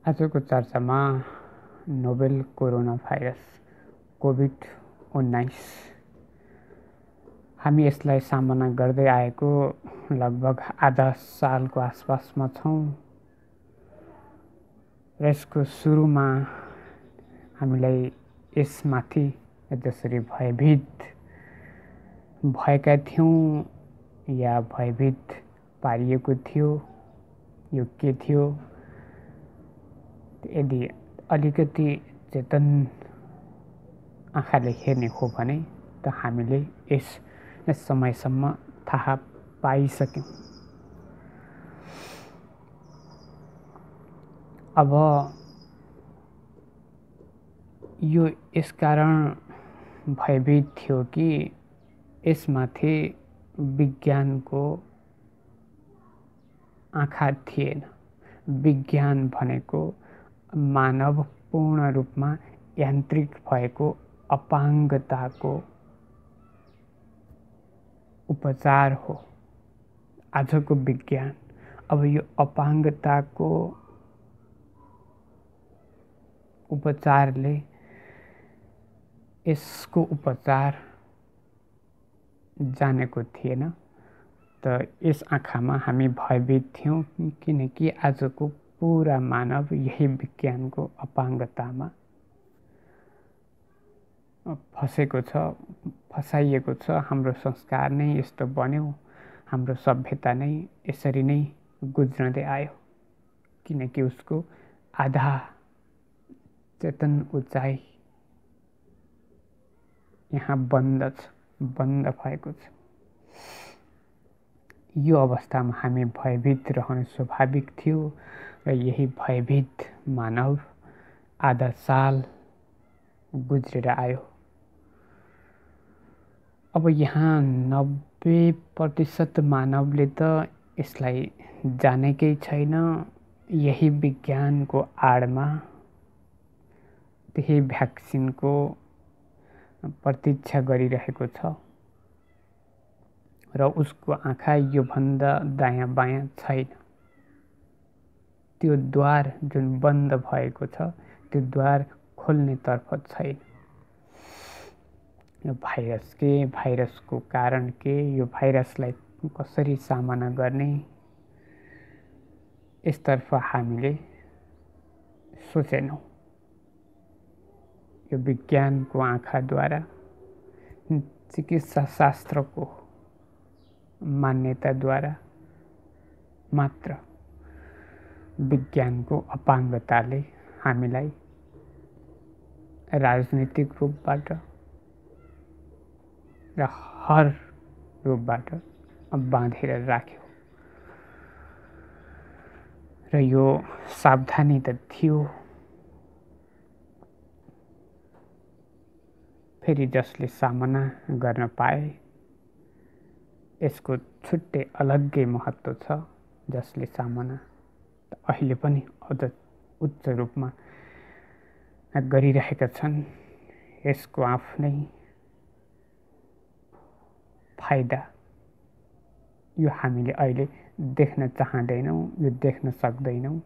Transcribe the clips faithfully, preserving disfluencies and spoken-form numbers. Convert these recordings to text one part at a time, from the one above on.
आजको चर्चामा novel corona virus covid उन्नाइस हामी यसलाई सामना गर्दै आएको लगभग आधा सालको आसपासमा छौँ र यसको सुरुमा हामीलाई यसमाथि जसरी भयभीत भएका थियौँ या भयभीत पारिएको थियो यो के थियो यदि अलिकति चेतन आँखाले हेर्ने हो भने त हामीले यस समयसम्म थाहा पाइसक्यौँ। अब यो यसकारण भयभीत थियो कि यसमाथि विज्ञानको आँखा थिएन। विज्ञान भनेको मानव पूर्ण रूपमा यान्त्रिक भएको अपाङ्गताको उपचार हो। आजको विज्ञान अब यो अपाङ्गताको उपचारले यसको उपचार जानेको थिएन। त यस आँखामा हामी भयभीत थियौँ किनकि आजको पूरा मानव यही विज्ञानको अपाङ्गतामा फसेको छ, फसाइएको छ। हाम्रो संस्कार नै यस्तो बन्यो, हाम्रो सभ्यता नै यसरी नै गुज्रदै आयो किनकि उसको आधा चेतन उचाइ यहाँ बन्द छ, बन्द भएको छ। यो अवस्थामा हामी भयभीत रहनु स्वाभाविक थियो र यही भयभीत मानव आधा साल गुज्रेर आयो। अब यहाँ नब्बे प्रतिशत मानवले त यसलाई जानेकै छैन। यही विज्ञानको आडमा त्यही भ्याक्सिनको प्रतीक्षा गरिरहेको छ र उसको आँखा योभन्दा दायाँ बायाँ छैन। त्यो द्वार जुन बन्द भएको छ त्यो द्वार खोल्नेतर्फ छैन। यो भाइरस के, भाइरसको कारण के, यो भाइरसलाई कसरी सामना गर्ने, यसतर्फ हामीले सोचेनौँ। यो विज्ञानको आँखाद्वारा चिकित्सा शास्त्रको मान्यताद्वारा मात्र विज्ञानको अपाङ्गताले हामीलाई राजनीतिक रूपबाट र हर रूपबाट बाँधेर राख्यो र यो सावधानी त थियो। फेरि जसले सामना गर्न पाए यसको छुट्टै अलग्गै महत्त्व छ। जसले सामना अहिले पनि अझ उच्च रूपमा गरिरहेका छन् यसको आफ्नै फाइदा यो हामीले अहिले देख्न चाहँदैनौँ, यो देख्न सक्दैनौँ।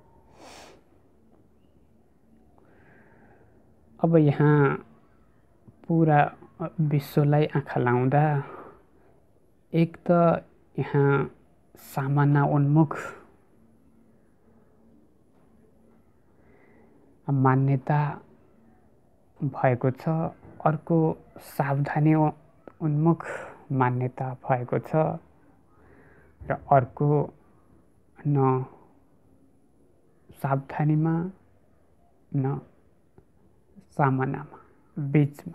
अब यहाँ पुरा विश्वलाई आँखा लाउँदा एक त यहाँ सामना उन्मुख मान्यता भएको छ, अर्को सावधानी उन्मुख मान्यता भएको छ र अर्को न सावधानीमा न सामनामा बीचमा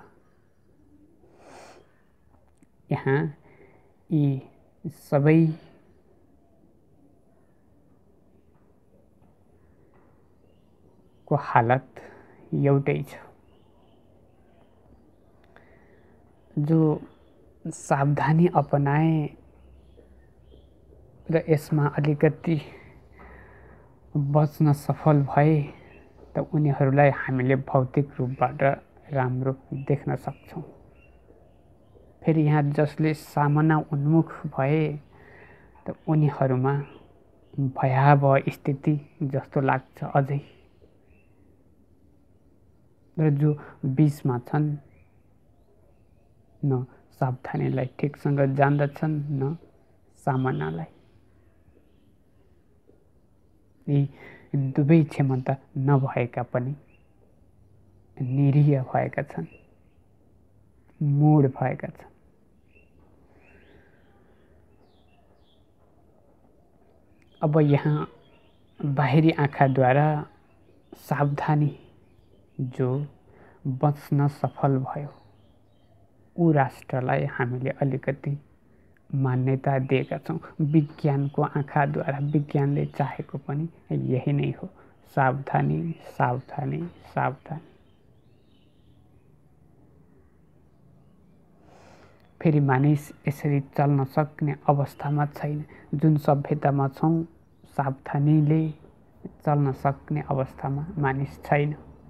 यहाँ यी सबै को हालत एउटै छ। जो सावधानी अपनाए र यसमा अलिकति बच्न सफल भए त उनीहरूलाई हामीले भौतिक रूपबाट राम्रो देख्न सक्छौँ। फेरि यहाँ जसले सामना उन्मुख भए त उनीहरूमा भयावह स्थिति जस्तो लाग्छ अझै। र जो बिचमा छन् न सावधानीलाई ठिकसँग जान्दछन् न सामनालाई। यी दुवै क्षमता नभएका पनि निरीह भएका छन्, मूढ भएका छन्। अब यहाँ बाहिरी आँखाद्वारा सावधानी जो बच्न सफल भयो ऊ राष्ट्रलाई हामीले अलिकति मान्यता दिएका छौँ। विज्ञानको आँखाद्वारा विज्ञानले चाहेको पनि यही नै हो, सावधानी सावधानी सावधानी। फेरि मानिस यसरी चल्न सक्ने अवस्थामा छैन। जुन सभ्यतामा छौँ सावधानीले चल्न सक्ने अवस्थामा मानिस छैन।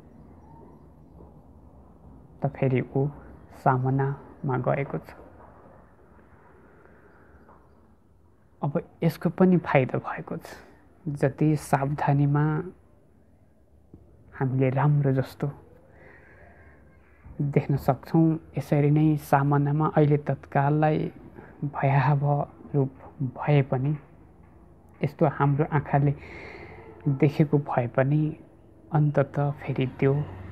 त फेरि ऊ सामनामा गएको छ। अब यसको पनि फाइदा भएको छ। जति सावधानीमा हामीले राम्रो जस्तो देख्न सक्छौँ, यसरी नै सामनामा अहिले तत्काललाई भयावह रूप भए पनि, यस्तो हाम्रो आँखाले देखेको भए पनि अन्ततः फेरि त्यो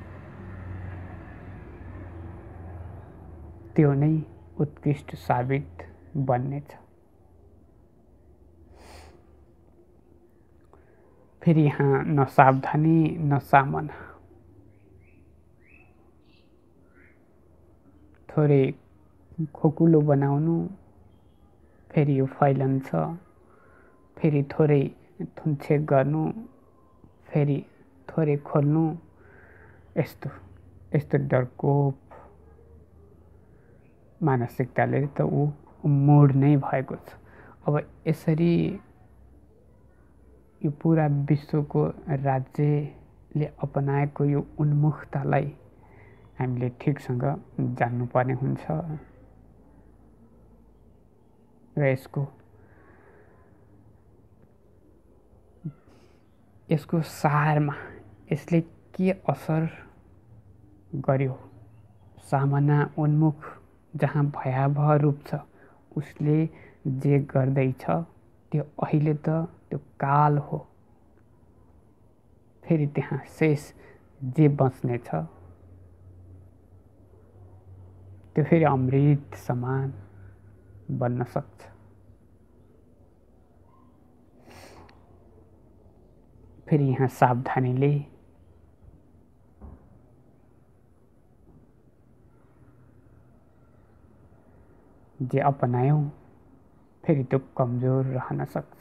त्यो नै उत्कृष्ट साबित बन्नेछ। फेरि यहाँ न सावधानी न सामना। थोरै खोकुलो बनाउनु, फेरि यो फैलन्छ, फेरि थोरै थुन्छेक गर्नु, फेरि थोरै खोल्नु, यस्तो यस्तो डरकोप मानसिकताले त ऊ मूढ नै भएको छ। अब यसरी यो पुरा विश्वको राज्यले अपनाएको यो उन्मुखतालाई हामीले ठिकसँग जान्नुपर्ने हुन्छ र यसको यसको सारमा यसले के असर गर्यो, सामना उन्मुख जहाँ भयावह रूप छ उसले जे गर्दैछ त्यो अहिले त त्यो काल हो। फेरि त्यहाँ शेष जे बच्ने छ त्यो फेरि अमृत समान बन्न सक्छ। फेरि यहाँ सावधानीले जे अपनायौं फेरि त्यो कमजोर रहन सक्छ।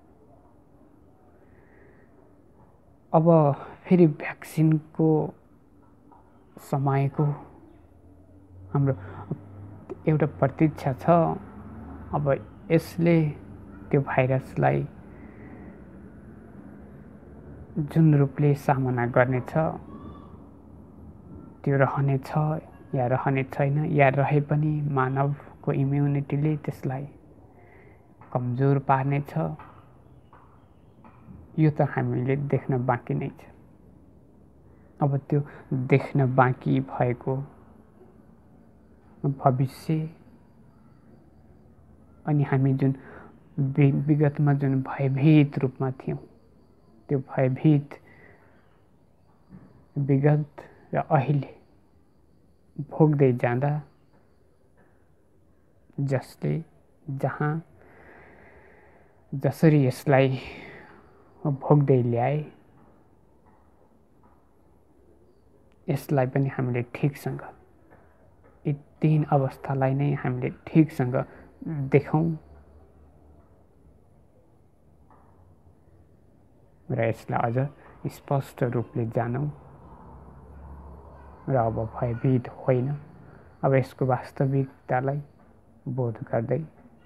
अब फेरि भ्याक्सिनको समयको हाम्रो एउटा प्रतीक्षा छ। अब यसले त्यो भाइरसलाई जुन रूपले सामना गर्नेछ त्यो रहनेछ या रहने छैन, या रहे पनि मानवको इम्युनिटीले त्यसलाई कमजोर पार्नेछ, यो त हामीले देख्न बाँकी नै छ। अब त्यो देख्न बाँकी भएको भविष्य अनि हामी जुन विगतमा जुन भयभीत रूपमा थियौँ त्यो भयभीत विगत र अहिले भोग्दै जाँदा जसले जहाँ जसरी यसलाई भोग्दै ल्याए यसलाई पनि हामीले ठिकसँग यी तीन अवस्थालाई नै हामीले ठिकसँग देखौँ र यसलाई अझ स्पष्ट रूपले जानौँ र अब भयभीत होइन, अब यसको वास्तविकतालाई बोध गर्दै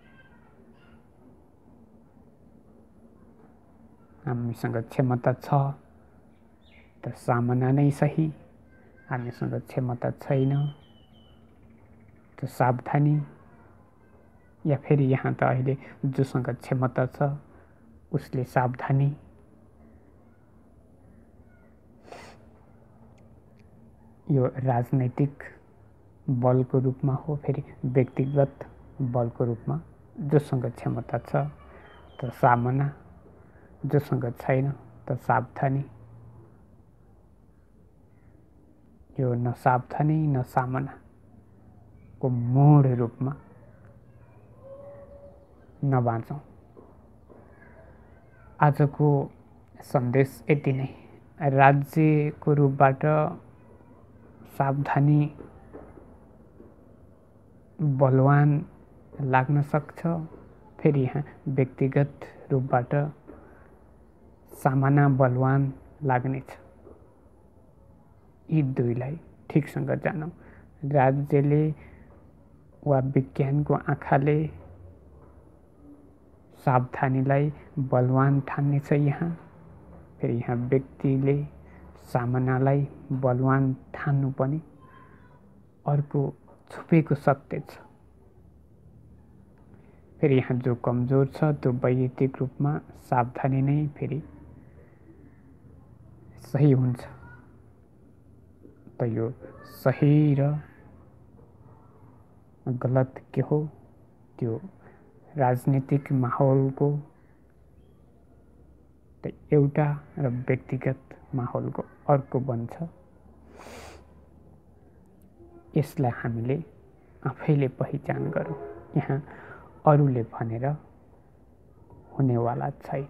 हामीसँग क्षमता छ त सामना नै सही, हामीसँग क्षमता छैन त सावधानी, या फेरि यहाँ त अहिले जोसँग क्षमता छ उसले सावधानी यो राजनैतिक बलको रूपमा हो, फेरि व्यक्तिगत बलको रूपमा। जोसँग क्षमता छ त सामना, जोसँग छैन त सावधानी। यो न सावधानी न सामनाको मूढ रूपमा नबाँचौँ। आजको सन्देश यति नै। राज्यको रूपबाट सावधानी बलवान लाग्न सक्छ, फेरि यहाँ व्यक्तिगत रूपबाट सामना बलवान लाग्नेछ। यी दुईलाई ठिकसँग जानौँ। राज्यले वा विज्ञानको आँखाले सावधानीलाई बलवान ठान्नेछ यहाँ, फेरि यहाँ व्यक्तिले सामनालाई बलवान ठान्नु पनि अर्को छुपेको सत्य छ। फेरि यहाँ जो कमजोर छ त्यो वैयक्तिक रूपमा सावधानी नै फेरि सही हुन्छ। त यो सही र गलत के हो त्यो राजनीतिक माहौलको त एउटा र व्यक्तिगत माहौलको अर्को बन्छ। यसलाई हामीले आफैले पहिचान गरौँ। यहाँ अरूले भनेर हुनेवाला छैन।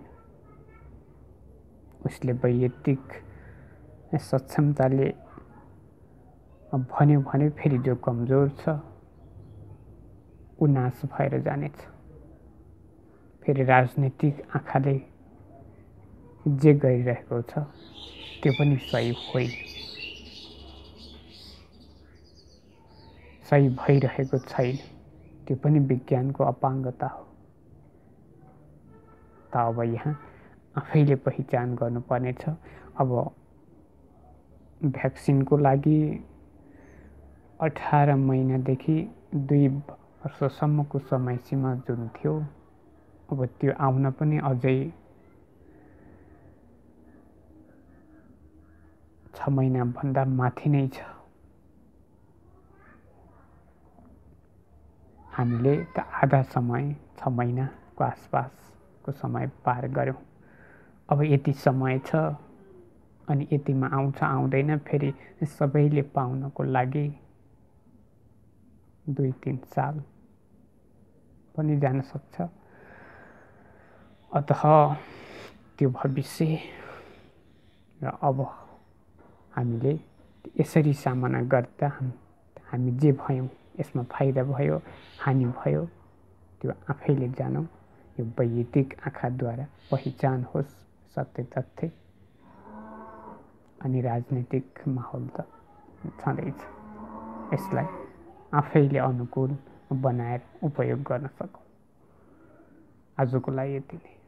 उसले वैयक्तिक सक्षमताले भन्यो भने फेरि जो कमजोर छ ऊ नाश भएर जानेछ। फेरि राजनीतिक आँखाले जे गरिरहेको छ त्यो पनि सही होइन, सही भइरहेको छैन, त्यो पनि विज्ञानको अपाङ्गता हो। त अब यहाँ आफैले पहिचान गर्नुपर्नेछ। अब भ्याक्सिनको लागि अठार महिनादेखि दुई वर्षसम्मको समय सीमा जुन थियो, अब त्यो आउन पनि अझै छ महिनाभन्दा माथि नै छ। हामीले त आधा समय छ महिनाको आसपासको समय पार गऱ्यौँ। अब यति समय छ अनि यतिमा आउँछ आउँदैन, फेरि सबैले पाउनको लागि दुई तिन साल पनि जान सक्छ। अतः त्यो भविष्य र अब हामीले यसरी सामना गर्दा हामी जे भयौँ, यसमा फाइदा भयो हानि भयो त्यो आफैले जानौँ। यो वैयक्तिक आँखाद्वारा पहिचान होस् सत्य तथ्य। अनि राजनीतिक माहौल त छँदैछ, यसलाई आफैले अनुकूल बनाएर उपयोग गर्न सकौँ। आजको लागि यति नै।